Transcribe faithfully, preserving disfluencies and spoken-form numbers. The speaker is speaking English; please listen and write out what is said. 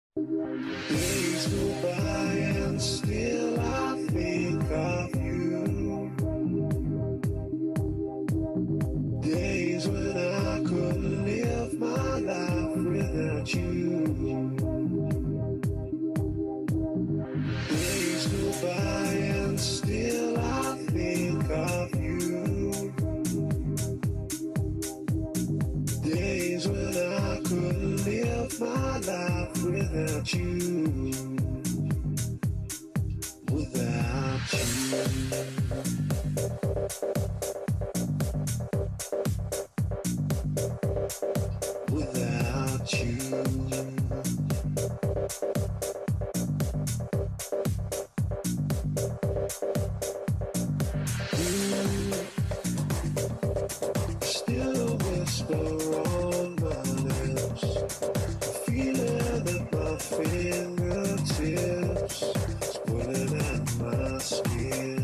Days go by and still I think of you. Days when I couldn't live my life without you. Days go by and still I think of you. Days when I couldn't live my life without you. Without you. Without you. Still a whisper on my lips, feeling at my fingertips, is pulling at my skin.